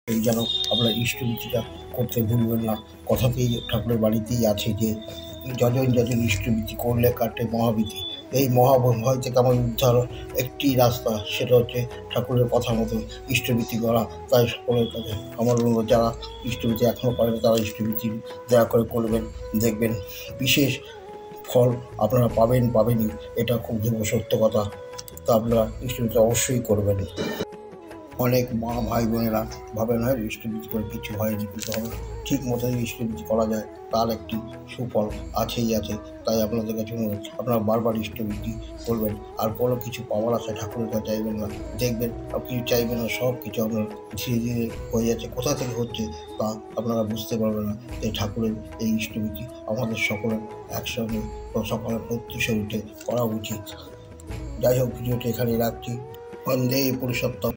এই যেন আপনারা ইষ্টভৃতিটা করতে ভুলবেন না। কথাতেই ঠাকুরের বাড়িতেই আছে যে যজন যজন ইষ্টভৃতি করলে কাটে মহাবিধি। এই মহাভয় থেকে আমার উদ্ধার একটি রাস্তা, সেটা হচ্ছে ঠাকুরের কথা মতো ইষ্টভৃতি করা। তাই সকলের কাছে আমার অনুরোধ, যারা ইষ্টভৃতি এখনও করেন তারা ইষ্টভৃতি দয়া করে করবেন, দেখবেন বিশেষ ফল আপনারা পাবেনই, এটা খুব সত্য কথা। তা আপনারা ইষ্টভৃতি অবশ্যই করবেন। অনেক মা ভাই বোনেরা ভাবেন হয় ইষ্টভৃতি করে কিছু হয়নি, কিন্তু হবে ঠিক মতো যদি ইষ্টভৃতি করা যায় তার একটি সুফল আছেই আছে। তাই আপনাদের কাছে অনুরোধ, আপনারা বারবার ইষ্টভৃতি করবেন। আর কোনো কিছু পাওয়ার আশায় ঠাকুরের কাছে চাইবেন না, দেখবেন কিছু চাইবেন না, সব কিছু আপনার ধীরে ধীরে হয়ে যাচ্ছে। কোথা থেকে হচ্ছে তা আপনারা বুঝতে পারবেন না। এই ঠাকুরের এই ইষ্টভৃতি আমাদের সকলের একসঙ্গে সকলের প্রত্যুষে উঠে করা উচিত। যাই হোক, ভিডিওটি এখানেই রাখছি। বন্দে পুরুষোত্তম।